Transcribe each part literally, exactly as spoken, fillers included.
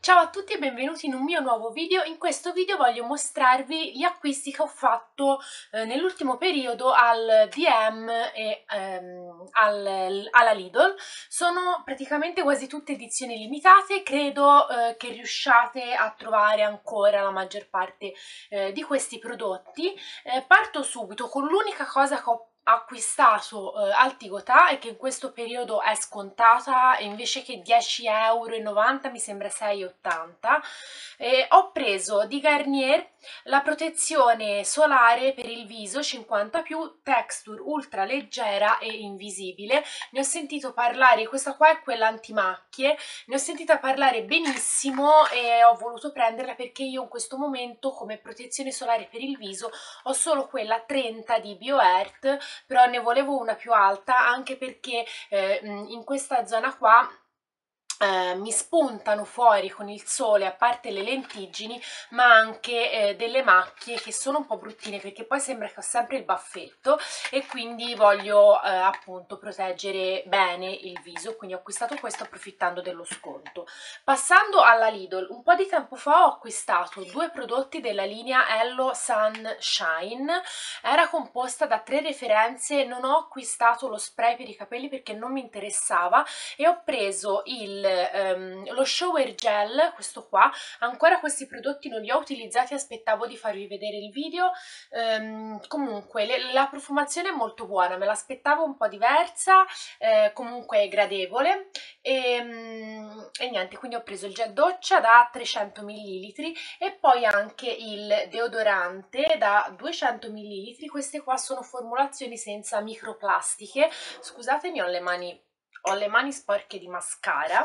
Ciao a tutti e benvenuti in un mio nuovo video. In questo video voglio mostrarvi gli acquisti che ho fatto eh, nell'ultimo periodo al D M e ehm, al, alla Lidl. Sono praticamente quasi tutte edizioni limitate, credo eh, che riusciate a trovare ancora la maggior parte eh, di questi prodotti. Eh, parto subito con l'unica cosa che ho acquistato eh, al Tigotà e che in questo periodo è scontata, e invece che dieci euro e novanta mi sembra sei e ottanta. Eh, ho preso di Garnier la protezione solare per il viso cinquanta più, texture ultra leggera e invisibile. Ne ho sentito parlare, questa qua è quella antimacchie, ne ho sentita parlare benissimo e ho voluto prenderla perché io in questo momento come protezione solare per il viso ho solo quella trenta di BioEarth, però ne volevo una più alta anche perché eh, in questa zona qua Eh, mi spuntano fuori con il sole, a parte le lentiggini, ma anche eh, delle macchie che sono un po' bruttine perché poi sembra che ho sempre il baffetto e quindi voglio eh, appunto proteggere bene il viso, quindi ho acquistato questo approfittando dello sconto. Passando alla Lidl, un po' di tempo fa ho acquistato due prodotti della linea Hello Sunshine. Era composta da tre referenze, non ho acquistato lo spray per i capelli perché non mi interessava e ho preso il Um, lo shower gel, questo qua. Ancora questi prodotti non li ho utilizzati, aspettavo di farvi vedere il video. Um, comunque le, la profumazione è molto buona, me l'aspettavo un po' diversa, eh, comunque gradevole e, um, e niente, quindi ho preso il gel doccia da trecento millilitri e poi anche il deodorante da duecento millilitri. Queste qua sono formulazioni senza microplastiche. Scusatemi, ho le mani ho le mani sporche di mascara.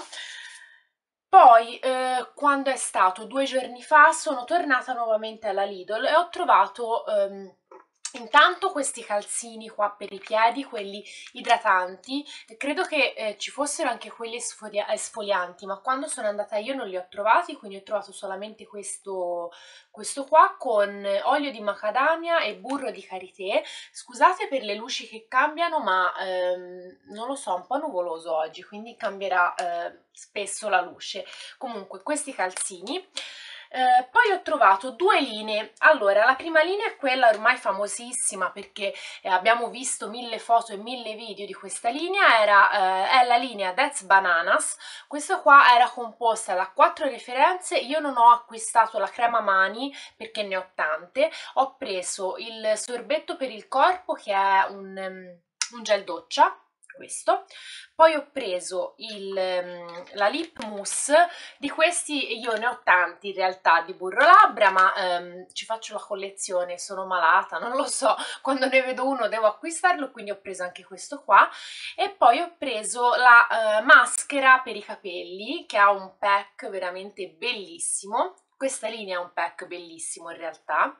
Poi eh, quando è stato due giorni fa sono tornata nuovamente alla Lidl e ho trovato ehm, intanto questi calzini qua per i piedi, quelli idratanti. Credo che eh, ci fossero anche quelli esfolia esfolianti, ma quando sono andata io non li ho trovati, quindi ho trovato solamente questo, questo qua con olio di macadamia e burro di karité. Scusate per le luci che cambiano, ma ehm, non lo so, un po' nuvoloso oggi, quindi cambierà eh, spesso la luce. Comunque questi calzini. Eh, poi ho trovato due linee. Allora, la prima linea è quella ormai famosissima perché eh, abbiamo visto mille foto e mille video di questa linea, era, eh, è la linea That's Bananas. Questa qua era composta da quattro referenze. Io non ho acquistato la crema mani perché ne ho tante, ho preso il sorbetto per il corpo che è un, um, un gel doccia, questo. Poi ho preso il, um, la lip mousse. Di questi io ne ho tanti in realtà di burro labbra, ma um, ci faccio la collezione, sono malata, non lo so, quando ne vedo uno devo acquistarlo, quindi ho preso anche questo qua. E poi ho preso la uh, maschera per i capelli che ha un pack veramente bellissimo. Questa linea ha un pack bellissimo in realtà.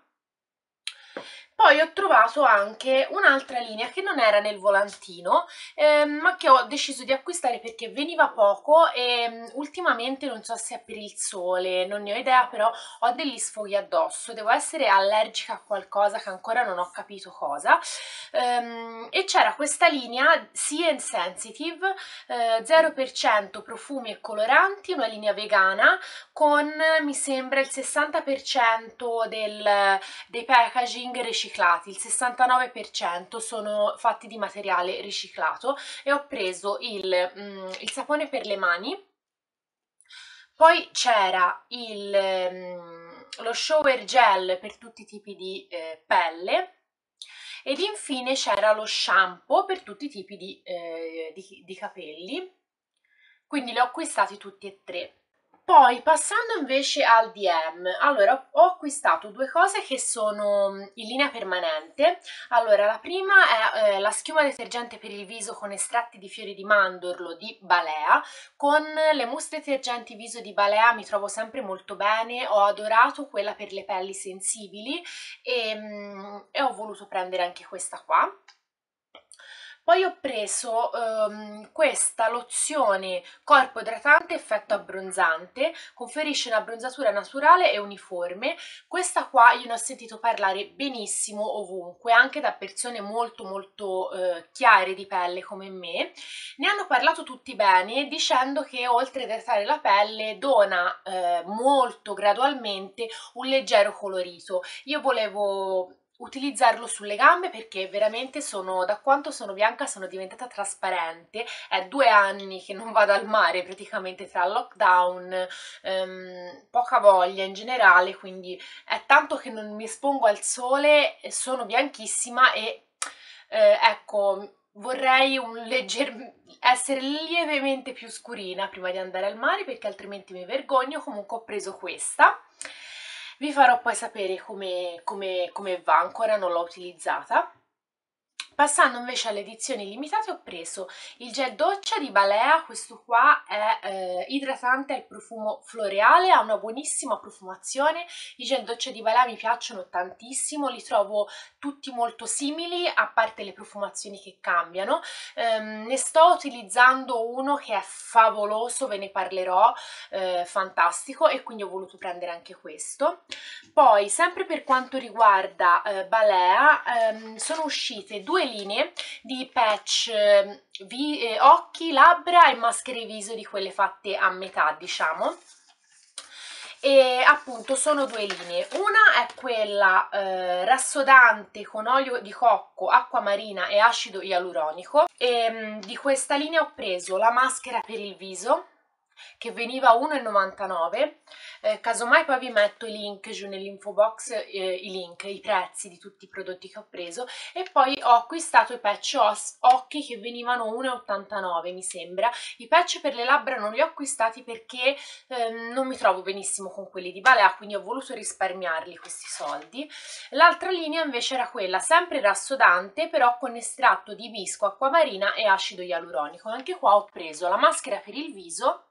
Poi ho trovato anche un'altra linea che non era nel volantino, eh, ma che ho deciso di acquistare perché veniva poco e um, ultimamente non so se è per il sole, non ne ho idea, però ho degli sfoghi addosso, devo essere allergica a qualcosa che ancora non ho capito cosa. Um, e c'era questa linea Sea and Sensitive, eh, zero per cento profumi e coloranti, una linea vegana con mi sembra il sessanta per cento del, dei packaging riciclati, il sessantanove per cento sono fatti di materiale riciclato. E ho preso il, mm, il sapone per le mani. Poi c'era um, lo shower gel per tutti i tipi di eh, pelle. Ed infine c'era lo shampoo per tutti i tipi di, eh, di, di capelli. Quindi li ho acquistati tutti e tre. Poi passando invece al D M, allora ho acquistato due cose che sono in linea permanente. Allora la prima è eh, la schiuma detergente per il viso con estratti di fiori di mandorlo di Balea. Con le mousse detergenti viso di Balea mi trovo sempre molto bene, ho adorato quella per le pelli sensibili e, e ho voluto prendere anche questa qua. Poi ho preso um, questa lozione corpo idratante effetto abbronzante, conferisce un'abbronzatura naturale e uniforme. Questa qua io ne ho sentito parlare benissimo ovunque, anche da persone molto molto eh, chiare di pelle come me. Ne hanno parlato tutti bene, dicendo che oltre ad idratare la pelle dona eh, molto gradualmente un leggero colorito. Io volevo utilizzarlo sulle gambe perché veramente sono, da quanto sono bianca sono diventata trasparente. È due anni che non vado al mare, praticamente tra lockdown, ehm, poca voglia in generale, quindi è tanto che non mi espongo al sole, sono bianchissima e eh, ecco, vorrei un legger... essere lievemente più scurina prima di andare al mare perché altrimenti mi vergogno. Comunque ho preso questa. Vi farò poi sapere come, come, come va, ancora non l'ho utilizzata. Passando invece alle edizioni limitate ho preso il gel doccia di Balea. Questo qua è eh, idratante al profumo floreale, ha una buonissima profumazione. I gel doccia di Balea mi piacciono tantissimo, li trovo tutti molto simili a parte le profumazioni che cambiano. Um, ne sto utilizzando uno che è favoloso, ve ne parlerò, eh, fantastico, e quindi ho voluto prendere anche questo. Poi sempre per quanto riguarda eh, Balea ehm, sono uscite due linee di patch eh, vi, eh, occhi, labbra e maschere viso, di quelle fatte a metà, diciamo. E appunto sono due linee, una è quella eh, rassodante con olio di cocco, acqua marina e acido ialuronico, e mh, di questa linea ho preso la maschera per il viso che veniva a uno e novantanove. Eh, casomai poi vi metto i link giù nell'info box, eh, i link, i prezzi di tutti i prodotti che ho preso. E poi ho acquistato i patch occhi che venivano uno e ottantanove mi sembra. I patch per le labbra non li ho acquistati perché ehm, non mi trovo benissimo con quelli di Balea, quindi ho voluto risparmiarli questi soldi. L'altra linea invece era quella sempre rassodante, però con estratto di ibisco, acquamarina e acido ialuronico. Anche qua ho preso la maschera per il viso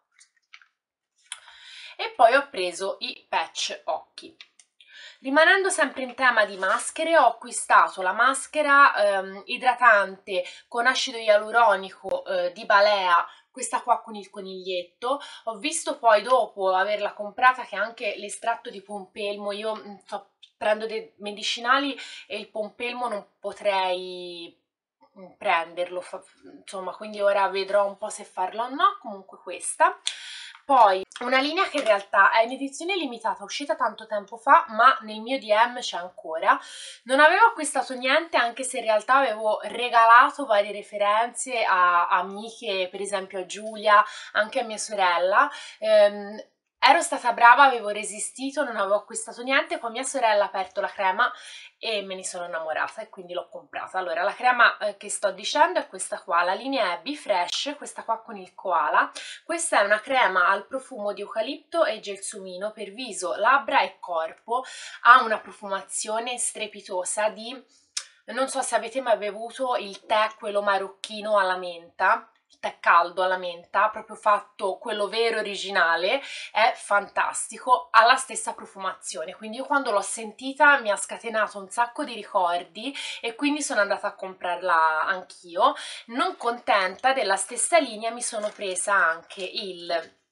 e poi ho preso i patch occhi. Rimanendo sempre in tema di maschere, ho acquistato la maschera ehm, idratante con acido ialuronico eh, di Balea, questa qua con il coniglietto. Ho visto poi dopo averla comprata che anche l'estratto di pompelmo, io mh, sto prendo dei medicinali e il pompelmo non potrei prenderlo, insomma, quindi ora vedrò un po' se farlo o no. Comunque questa. Poi una linea che in realtà è in edizione limitata, uscita tanto tempo fa, ma nel mio D M c'è ancora. Non avevo acquistato niente, anche se in realtà avevo regalato varie referenze a amiche, per esempio a Giulia, anche a mia sorella. Ehm, ero stata brava, avevo resistito, non avevo acquistato niente, poi mia sorella ha aperto la crema e me ne sono innamorata e quindi l'ho comprata. Allora, la crema eh, che sto dicendo è questa qua, la linea è B-Fresh, questa qua con il koala. Questa è una crema al profumo di eucalipto e gelsomino per viso, labbra e corpo. Ha una profumazione strepitosa di... non so se avete mai bevuto il tè, quello marocchino alla menta, tè caldo alla menta, proprio fatto quello vero originale, è fantastico, ha la stessa profumazione, quindi io quando l'ho sentita mi ha scatenato un sacco di ricordi e quindi sono andata a comprarla anch'io. Non contenta della stessa linea mi sono presa anche il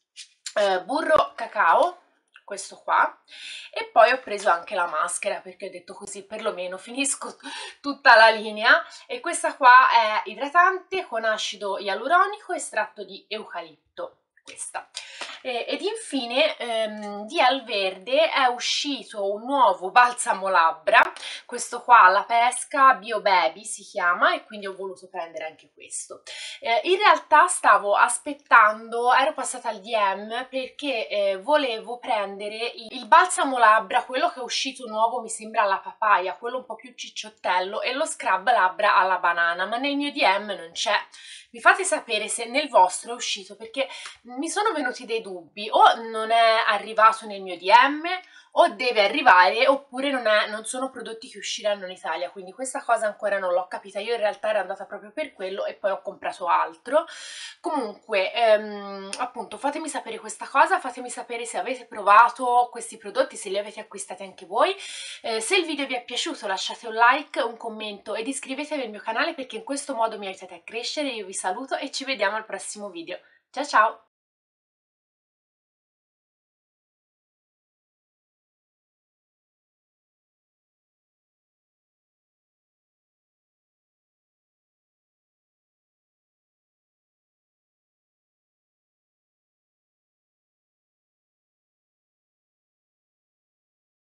eh, burro cacao, questo qua, e poi ho preso anche la maschera perché ho detto così perlomeno finisco tutta la linea. E questa qua è idratante con acido ialuronico, estratto di eucalipto, questa. Eh, ed infine ehm, di Alverde è uscito un nuovo balsamo labbra, questo qua alla pesca, Bio Baby si chiama, e quindi ho voluto prendere anche questo. Eh, in realtà stavo aspettando, ero passata al D M perché eh, volevo prendere il, il balsamo labbra, quello che è uscito nuovo mi sembra alla papaya, quello un po' più cicciottello, e lo scrub labbra alla banana, ma nel mio D M non c'è. Mi fate sapere se nel vostro è uscito perché mi sono venuti dei dubbi, o non è arrivato nel mio D M o deve arrivare oppure non, è, non sono prodotti che usciranno in Italia, quindi questa cosa ancora non l'ho capita. Io in realtà ero andata proprio per quello e poi ho comprato altro. Comunque, ehm, appunto, fatemi sapere questa cosa, fatemi sapere se avete provato questi prodotti, se li avete acquistati anche voi. Eh, se il video vi è piaciuto lasciate un like, un commento ed iscrivetevi al mio canale perché in questo modo mi aiutate a crescere. Io vi saluto e ci vediamo al prossimo video. Ciao ciao!